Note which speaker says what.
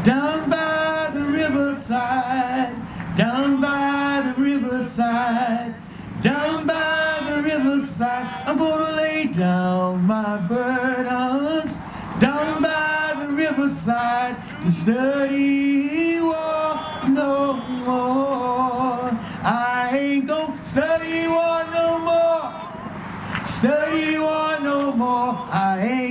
Speaker 1: Down by the riverside, down by the riverside, down by the riverside, I'm gonna lay down my burdens. Down by the riverside to study war no more. I ain't gonna study war no more. Study war no more. I ain't